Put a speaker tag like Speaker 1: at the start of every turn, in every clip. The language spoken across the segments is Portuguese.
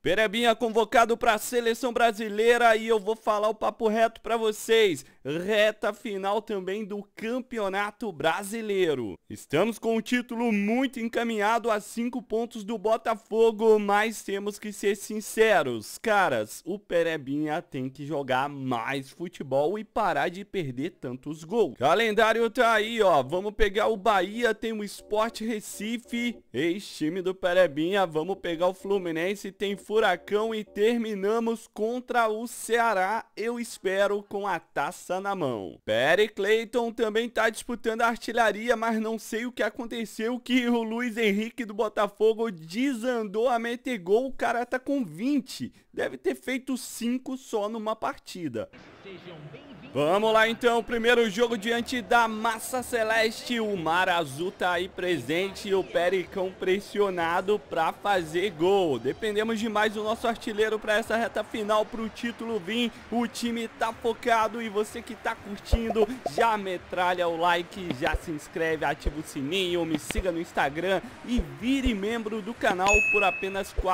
Speaker 1: Perebinha convocado para a seleção brasileira e eu vou falar o papo reto para vocês. Reta final também do Campeonato Brasileiro. Estamos com um título muito encaminhado a 5 pontos do Botafogo, mas temos que ser sinceros. Caras, o Perebinha tem que jogar mais futebol e parar de perder tantos gols. Calendário tá aí, ó. Vamos pegar o Bahia, tem o Sport Recife, ex-time do Perebinha. Vamos pegar o Fluminense, tem Furacão e terminamos contra o Ceará, eu espero, com a taça na mão. Perry Clayton também tá disputando a artilharia, mas não sei o que aconteceu, que o Luiz Henrique do Botafogo desandou a meter gol. O cara tá com 20, deve ter feito 5 só numa partida. Vamos lá então, primeiro jogo diante da Massa Celeste, o Mar Azul tá aí presente e o Pericão pressionado pra fazer gol. Dependemos demais do nosso artilheiro pra essa reta final, pro título vir. O time tá focado e você que tá curtindo, já metralha o like, já se inscreve, ativa o sininho, me siga no Instagram e vire membro do canal por apenas R$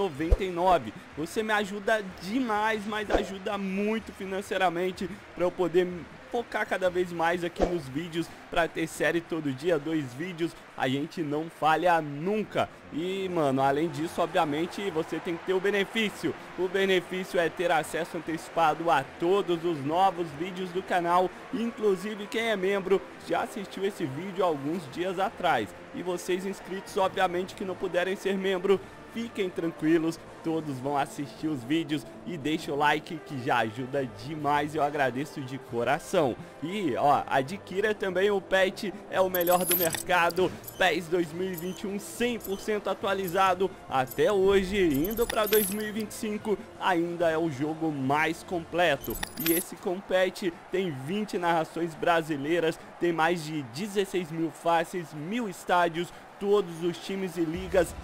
Speaker 1: 4,99. Você me ajuda demais, mas ajuda muito financeiramente para eu poder focar cada vez mais aqui nos vídeos, para ter série todo dia, 2 vídeos, a gente não falha nunca. E mano, além disso, obviamente, você tem que ter o benefício. O benefício é ter acesso antecipado a todos os novos vídeos do canal, inclusive quem é membro já assistiu esse vídeo alguns dias atrás. E vocês inscritos, obviamente, que não puderem ser membro, fiquem tranquilos, todos vão assistir os vídeos e deixa o like que já ajuda demais, eu agradeço de coração. E ó, adquira também o PES, é o melhor do mercado, PES 2021 100% atualizado até hoje, indo para 2025 ainda é o jogo mais completo. E esse compete tem 20 narrações brasileiras, tem mais de 16 mil faces, 1000 estádios, todos os times e ligas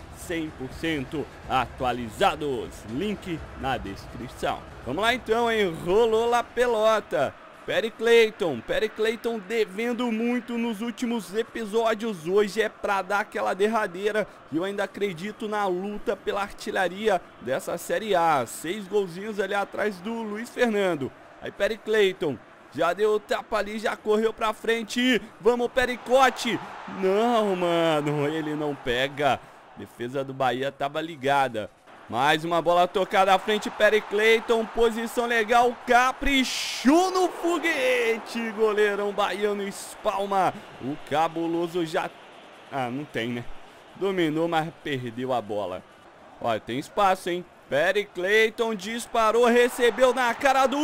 Speaker 1: 100% atualizados. Link na descrição. Vamos lá então, hein? Rolou a pelota. Perry Clayton devendo muito nos últimos episódios. Hoje é pra dar aquela derradeira. E eu ainda acredito na luta pela artilharia dessa Série A. 6 golzinhos ali atrás do Luiz Fernando. Aí Perry Clayton já deu o tapa ali, já correu pra frente. Vamos, Pericote. Não, mano, ele não pega. Defesa do Bahia tava ligada. Mais uma bola tocada à frente, Perry Clayton. Posição legal, caprichou no foguete. Goleirão baiano espalma. O cabuloso já... Ah, não tem, né? Dominou, mas perdeu a bola. Olha, tem espaço, hein? Perry Clayton disparou, recebeu na cara do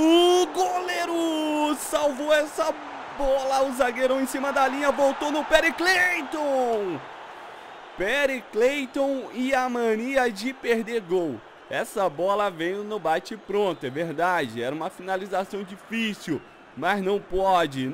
Speaker 1: goleiro. Salvou essa bola, o zagueirão em cima da linha, voltou no Perry Clayton. Perry Clayton e a mania de perder gol. Essa bola veio no bate pronto, é verdade, era uma finalização difícil, mas não pode.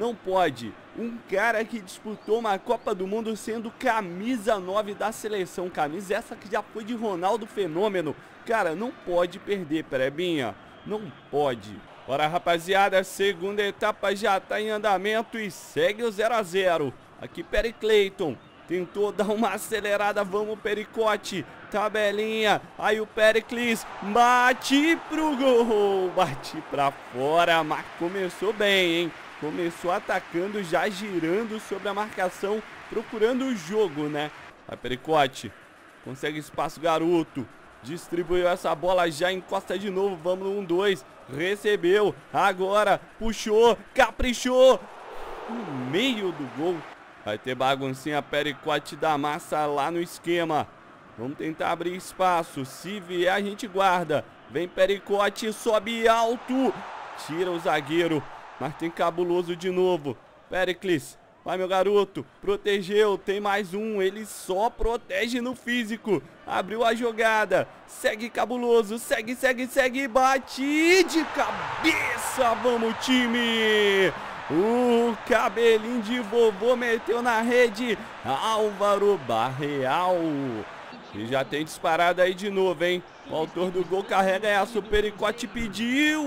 Speaker 1: Um cara que disputou uma Copa do Mundo sendo camisa 9 da seleção, camisa essa que já foi de Ronaldo Fenômeno. Cara, não pode perder, Perebinha, não pode. Bora, rapaziada, segunda etapa já tá em andamento e segue o 0 a 0. Aqui Perry Clayton tentou dar uma acelerada, vamos Pericote, tabelinha, aí o Pericles bate pro gol, bate pra fora, mas começou bem, hein? Começou atacando, já girando sobre a marcação, procurando o jogo, né? A Pericote consegue espaço, garoto. Distribuiu essa bola, já encosta de novo, vamos no 1-2. Recebeu, agora puxou, caprichou. No meio do gol. Vai ter baguncinha, Pericote da Massa lá no esquema. Vamos tentar abrir espaço, se vier a gente guarda. Vem Pericote, sobe alto. Tira o zagueiro. Mas tem cabuloso de novo. Pericles, vai meu garoto. Protegeu, tem mais um. Ele só protege no físico. Abriu a jogada. Segue cabuloso, segue. Bate de cabeça, vamos time. O cabelinho de vovô meteu na rede. Álvaro Barreal. E já tem disparada aí de novo, hein? O autor do gol carrega essa. O Pericote pediu.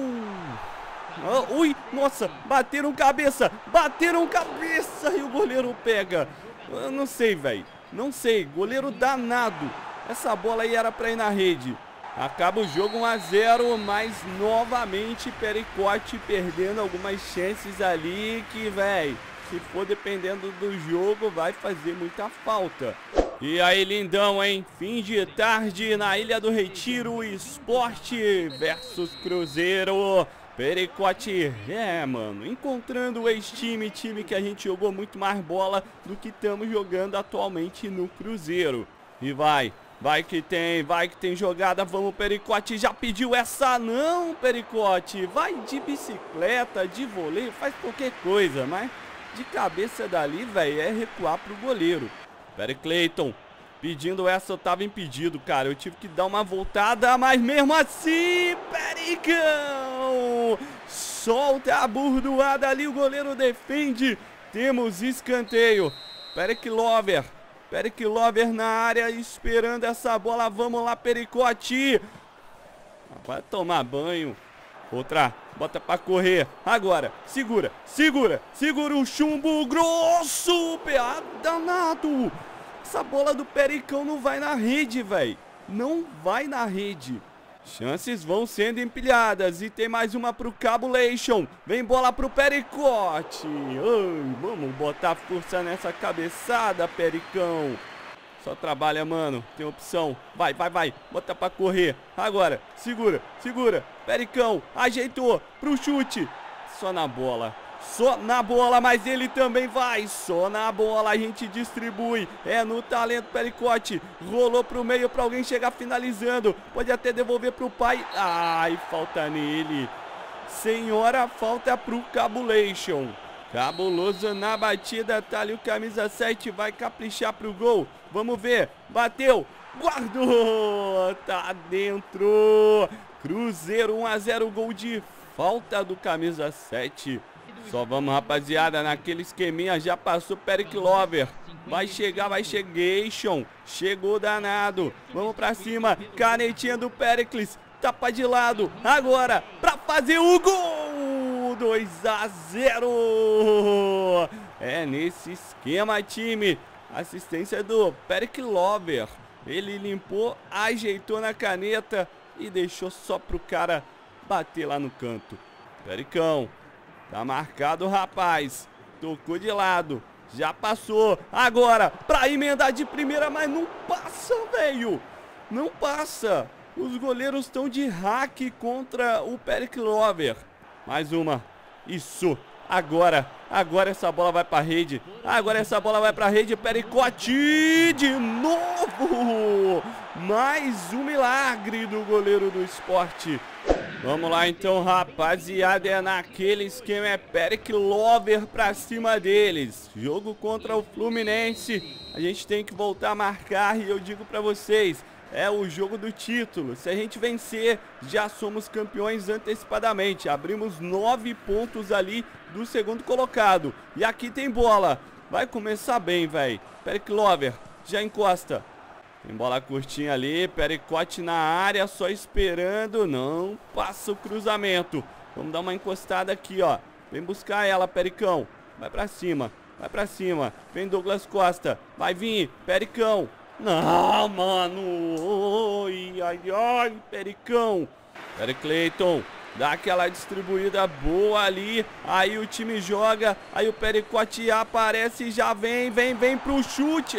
Speaker 1: Ui, nossa, bateram cabeça e o goleiro pega. Eu não sei, velho, não sei, goleiro danado. Essa bola aí era pra ir na rede. Acaba o jogo 1 a 0, mas novamente Pericote perdendo algumas chances ali que, velho, se for dependendo do jogo, vai fazer muita falta. E aí, lindão, hein? Fim de tarde na Ilha do Retiro, Sport versus Cruzeiro. Pericote, mano, encontrando o ex-time, time que a gente jogou muito mais bola do que estamos jogando atualmente no Cruzeiro. E vai que tem jogada, vamos Pericote, já pediu essa não, Pericote, vai de bicicleta, de voleio, faz qualquer coisa, mas de cabeça dali, velho, é recuar pro goleiro. Clayton pedindo essa, eu tava impedido, cara, eu tive que dar uma voltada, mas mesmo assim, Pericão solta a burdoada ali, o goleiro defende, temos escanteio. Peric Lover na área esperando essa bola, vamos lá Pericote, vai tomar banho. Outra, bota pra correr, agora, segura o chumbo grosso, PA danado. Essa bola do Pericão não vai na rede, velho, não vai na rede. Chances vão sendo empilhadas e tem mais uma pro Cabulation, vem bola pro Pericote. Ai, vamos botar força nessa cabeçada, Pericão. Só trabalha, mano, tem opção, vai, bota pra correr, agora, segura, Pericão, ajeitou pro chute, só na bola, mas ele também vai, só na bola, a gente distribui, é no talento Pericote, rolou pro meio pra alguém chegar finalizando, pode até devolver pro pai, ai, falta nele, senhora, falta pro Cabulation. Cabuloso na batida, tá ali o camisa 7, vai caprichar pro gol, vamos ver, bateu, guardou, tá dentro, Cruzeiro 1 a 0, gol de falta do camisa 7, só vamos rapaziada, naquele esqueminha, já passou Peric Lover, vai chegation, chegou danado, vamos pra cima, canetinha do Pericles, tapa de lado, agora, pra fazer o gol! 2 a 0. É nesse esquema, time. Assistência do Peric Lover. Ele limpou, ajeitou na caneta e deixou só pro cara bater lá no canto. Pericão. Tá marcado, rapaz. Tocou de lado. Já passou. Agora, pra emendar de primeira, mas não passa, velho. Não passa. Os goleiros estão de hack contra o Peric Lover. Mais uma. Isso. Agora essa bola vai pra rede. Pericote de novo. Mais um milagre do goleiro do Sport. Vamos lá então, rapaziada. É naquele esquema, é Peric Lover pra cima deles. Jogo contra o Fluminense. A gente tem que voltar a marcar e eu digo pra vocês, é o jogo do título. Se a gente vencer, já somos campeões antecipadamente. Abrimos 9 pontos ali do segundo colocado. E aqui tem bola. Vai começar bem, velho. Peric Lover já encosta. Tem bola curtinha ali. Pericote na área, só esperando. Não passa o cruzamento. Vamos dar uma encostada aqui, ó. Vem buscar ela, Pericão. Vai pra cima. Vem Douglas Costa. Vai vir, Pericão. Não, mano. Ai, Pericão. Peric Clayton dá aquela distribuída boa ali. Aí o time joga. Aí o Pericote aparece e já vem pro chute.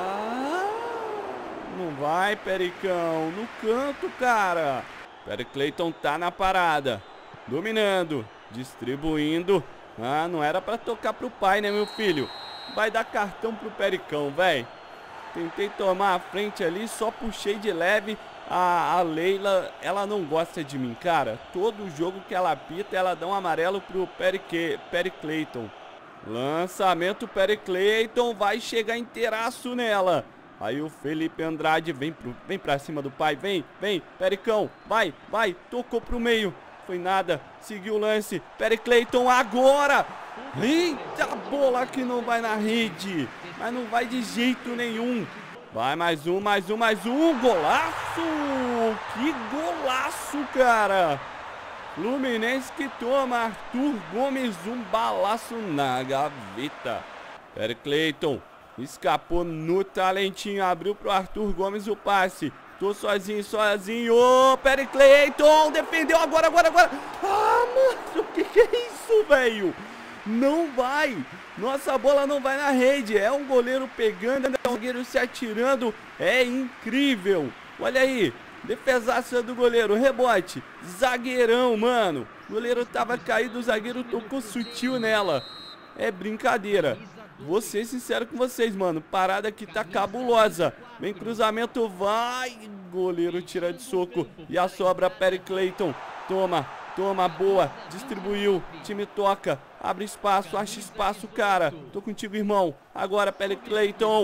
Speaker 1: Não vai, Pericão. No canto, cara. Peric Clayton tá na parada. Dominando. Distribuindo. Não era pra tocar pro pai, né, meu filho? Vai dar cartão pro Pericão, velho. Tentei tomar a frente ali, só puxei de leve. A Leila, ela não gosta de mim, cara. Todo jogo que ela apita, ela dá um amarelo pro Peric Clayton. Lançamento, Peric Clayton, vai chegar inteiraço nela. Aí o Felipe Andrade vem pra cima do pai, vem, Pericão, vai, tocou pro meio. Foi nada, seguiu o lance, Peric Clayton agora. Eita, bola que não vai na rede, mas não vai de jeito nenhum. Vai mais um, golaço! Que golaço, cara! Fluminense que toma, Arthur Gomes, um balaço na gaveta. Peric Clayton escapou no talentinho, abriu pro Arthur Gomes o passe. Tô sozinho. Perry Clayton defendeu agora. Ah, mano, o que é isso, velho? Não vai. Nossa bola não vai na rede. É um goleiro pegando, é um zagueiro se atirando. É incrível. Olha aí. Defesaça do goleiro. Rebote. Zagueirão, mano. O goleiro tava caído, o zagueiro tocou sutil nela. É brincadeira. Vou ser sincero com vocês, mano. Parada aqui tá cabulosa. Vem cruzamento, vai. Goleiro tira de soco. E a sobra, Perry Clayton. Toma, boa. Distribuiu. Time toca. Abre espaço, acha espaço, cara. Tô contigo, irmão. Agora, Perry Clayton.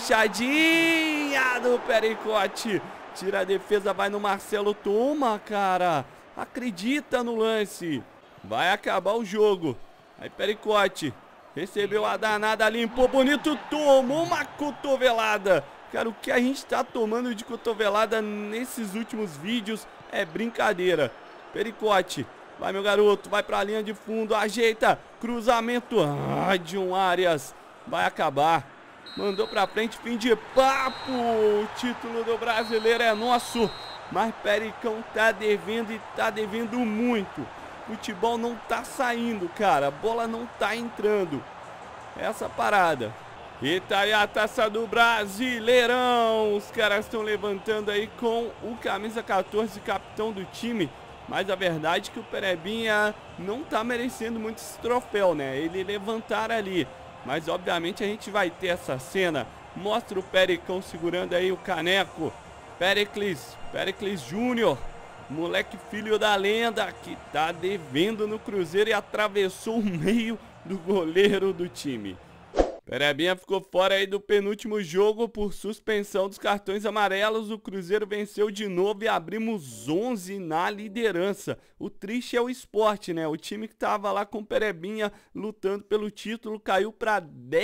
Speaker 1: Deixadinha do Pericote. Tira a defesa, vai no Marcelo. Toma, cara. Acredita no lance. Vai acabar o jogo. Aí, Pericote. Recebeu a danada, limpou bonito, tomou uma cotovelada. Cara, o que a gente tá tomando de cotovelada nesses últimos vídeos é brincadeira. Pericote, vai meu garoto, vai pra linha de fundo, ajeita, cruzamento, John Arias, vai acabar. Mandou pra frente, fim de papo, o título do brasileiro é nosso. Mas Pericão tá devendo e tá devendo muito. Futebol não tá saindo, cara. A bola não tá entrando. Essa parada. Eita, aí a taça do Brasileirão. Os caras estão levantando aí com o camisa 14, capitão do time. Mas a verdade é que o Perebinha não tá merecendo muito esse troféu, né? Ele levantar ali. Mas obviamente a gente vai ter essa cena. Mostra o Pericão segurando aí o caneco. Pericles Júnior. Moleque filho da lenda que tá devendo no Cruzeiro e atravessou o meio do goleiro do time. Perebinha ficou fora aí do penúltimo jogo por suspensão dos cartões amarelos. O Cruzeiro venceu de novo e abrimos 11 na liderança. O triste é o Sport, né? O time que tava lá com o Perebinha lutando pelo título caiu para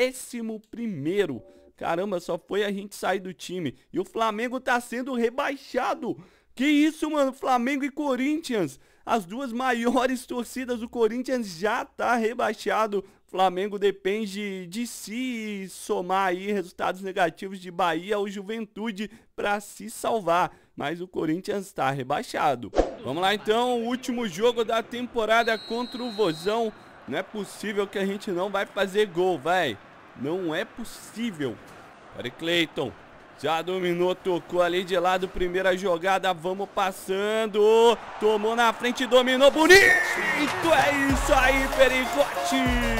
Speaker 1: 11º. Caramba, só foi a gente sair do time. E o Flamengo tá sendo rebaixado. Que isso, mano? Flamengo e Corinthians. As duas maiores torcidas. O Corinthians já tá rebaixado. Flamengo depende de se somar aí resultados negativos de Bahia ou Juventude para se salvar. Mas o Corinthians tá rebaixado. Vamos lá então, o último jogo da temporada contra o Vozão. Não é possível que a gente não vai fazer gol, vai. Não é possível. Perry Clayton. Já dominou, tocou ali de lado, primeira jogada, vamos passando, tomou na frente, dominou, bonito, é isso aí, Pericote,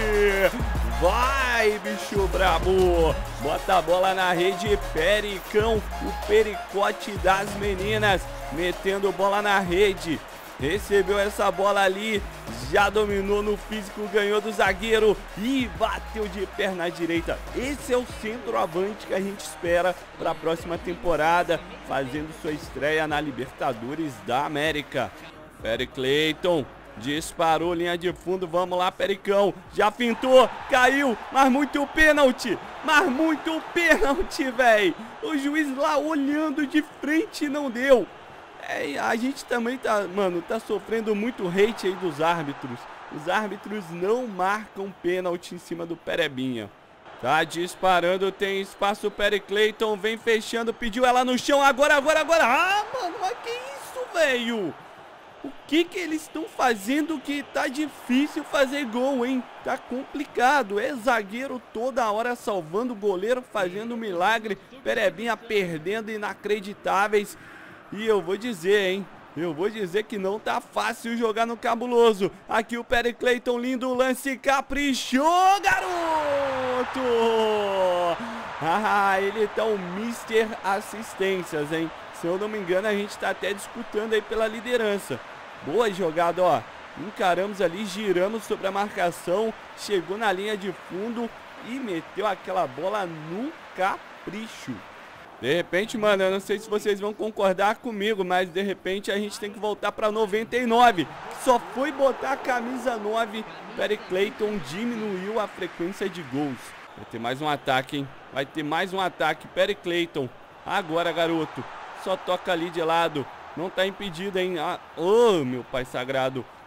Speaker 1: vai, bicho brabo, bota a bola na rede, Pericão, o Pericote das meninas, metendo bola na rede. Recebeu essa bola ali, já dominou no físico, ganhou do zagueiro e bateu de perna direita. Esse é o centroavante que a gente espera para a próxima temporada, fazendo sua estreia na Libertadores da América. Perry Clayton disparou, linha de fundo, vamos lá, Pericão, já fintou, caiu, mas muito pênalti, velho. O juiz lá olhando de frente não deu. A gente também tá sofrendo muito hate aí dos árbitros. Os árbitros não marcam pênalti em cima do Perebinha. Tá disparando, tem espaço, Perry Clayton vem fechando, pediu ela no chão, agora. Ah, mano, mas que isso, velho? O que eles estão fazendo que tá difícil fazer gol, hein? Tá complicado, é zagueiro toda hora salvando o goleiro, fazendo milagre. Perebinha perdendo inacreditáveis. E eu vou dizer, hein? Eu vou dizer que não tá fácil jogar no Cabuloso. Aqui o Perry Clayton, lindo lance, caprichou, garoto! Ah, ele tá um Mr. Assistências, hein? Se eu não me engano, a gente tá até disputando aí pela liderança. Boa jogada, ó. Encaramos ali, giramos sobre a marcação, chegou na linha de fundo e meteu aquela bola no capricho. De repente, mano, eu não sei se vocês vão concordar comigo, mas de repente a gente tem que voltar para 99. Que só foi botar a camisa 9, Perry Clayton diminuiu a frequência de gols. Vai ter mais um ataque, hein? Vai ter mais um ataque, Perry Clayton. Agora, garoto. Só toca ali de lado. Não tá impedido, hein? Ah, oh, meu pai sagrado.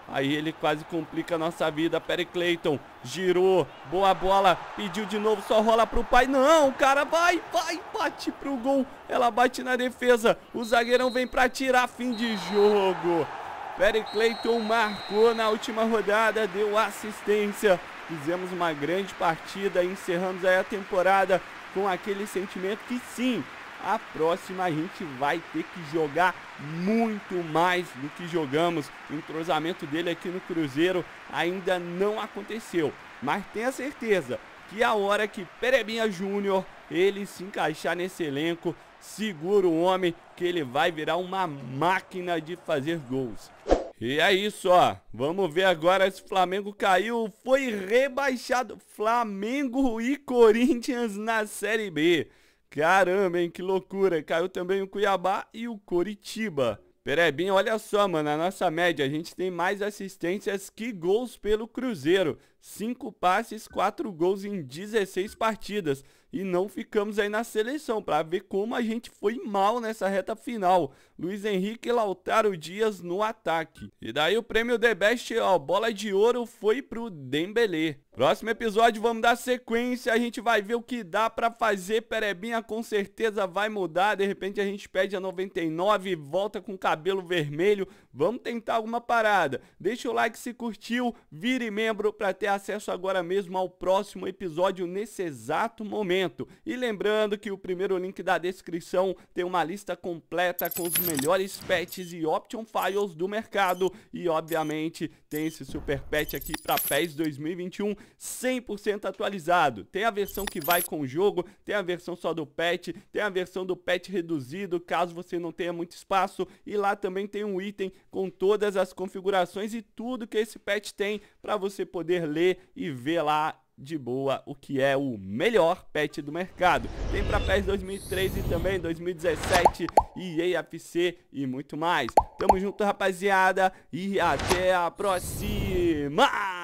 Speaker 1: Aí ele quase complica a nossa vida. Perry Clayton girou, boa bola, pediu de novo, só rola pro pai. Não, o cara vai, bate pro gol. Ela bate na defesa, o zagueirão vem pra tirar, fim de jogo. Perry Clayton marcou na última rodada, deu assistência. Fizemos uma grande partida, encerramos aí a temporada com aquele sentimento que sim, a próxima a gente vai ter que jogar muito mais do que jogamos. O entrosamento dele aqui no Cruzeiro ainda não aconteceu, mas tenha certeza que a hora que Perebinha Júnior ele se encaixar nesse elenco, segura o homem que ele vai virar uma máquina de fazer gols. E é isso, ó. Vamos ver agora se o Flamengo caiu, foi rebaixado. Flamengo e Corinthians na Série B. Caramba, hein, que loucura. Caiu também o Cuiabá e o Coritiba. Perebinha, olha só, mano, a nossa média, a gente tem mais assistências que gols pelo Cruzeiro. 5 passes, 4 gols em 16 partidas. E não ficamos aí na seleção, para ver como a gente foi mal nessa reta final. Luiz Henrique e Lautaro Dias no ataque. E daí o prêmio The Best, ó, bola de ouro foi pro Dembélé. Próximo episódio vamos dar sequência, a gente vai ver o que dá pra fazer. Perebinha com certeza vai mudar, de repente a gente pede a 99 e volta com cabelo vermelho. Vamos tentar alguma parada. Deixa o like se curtiu, vire membro pra ter acesso agora mesmo ao próximo episódio nesse exato momento. E lembrando que o primeiro link da descrição tem uma lista completa com os melhores pets e option files do mercado. E obviamente tem esse super pet aqui pra PES 2021 100% atualizado. Tem a versão que vai com o jogo, tem a versão só do pet, tem a versão do pet reduzido, caso você não tenha muito espaço. E lá também tem um item com todas as configurações e tudo que esse pet tem para você poder ler e ver lá de boa o que é o melhor pet do mercado. Tem para PES 2013 e também 2017, EA FC e muito mais. Tamo junto, rapaziada, e até a próxima!